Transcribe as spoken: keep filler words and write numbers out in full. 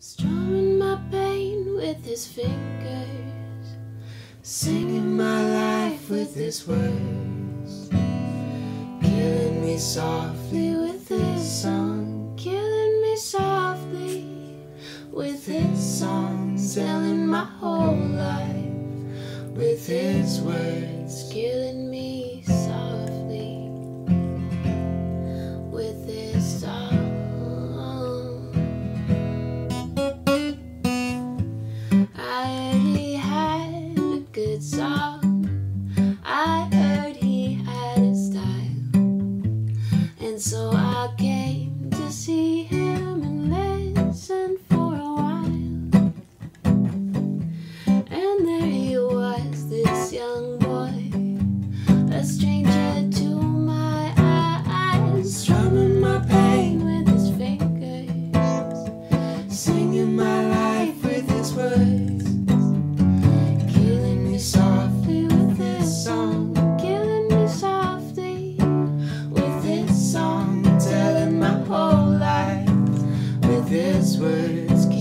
strumming my pain with his fingers, singing my life with his words, killing me softly with his song, killing me softly with his song, telling my whole life with his words, killing me softly with his song. I heard he had a good song, I heard he had a style, and so I came to see him and listen for a while. And there he was, this young boy, a stranger to my eyes, strumming my pain with his fingers, singing my life with his words, killing me softly with his song, killing me softly with his song, telling my whole life with his words,